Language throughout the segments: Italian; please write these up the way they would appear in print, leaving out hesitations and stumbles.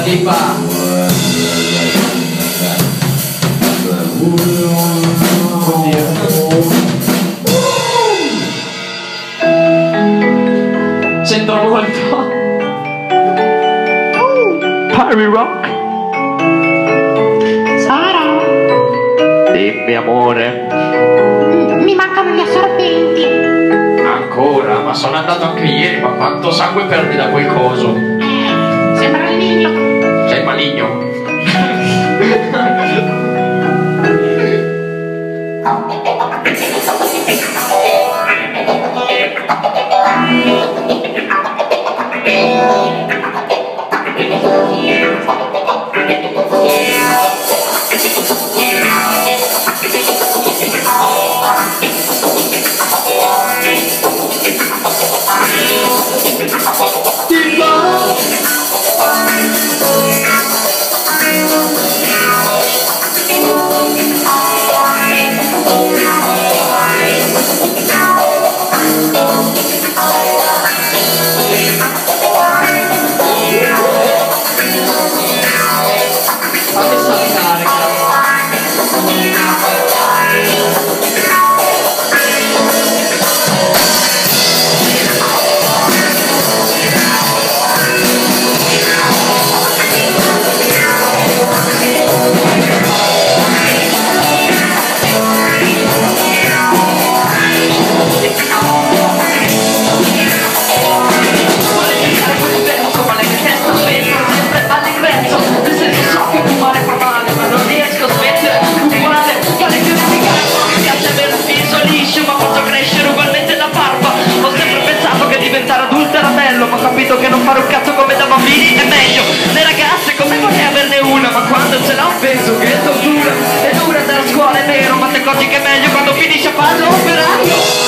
tipa. Sento molto. Party Rock. Sara, Dimmi amore. mi mancano gli assorbenti. Ancora? Ma sono andato anche ieri, ma quanto sangue perdi da quel coso? Sembra il Nilo. Sei maligno. Ho capito che non fare un cazzo come da bambini è meglio. Le ragazze come vorrei averne una, ma quando ce l'ho penso che è tortura. È dura andare a scuola, è vero, ma te accorgi che è meglio quando finisci a farlo operaio.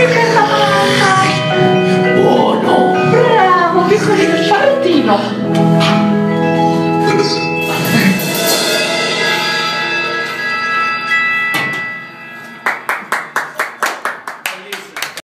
Buono. Bravo, piccolo sciartino.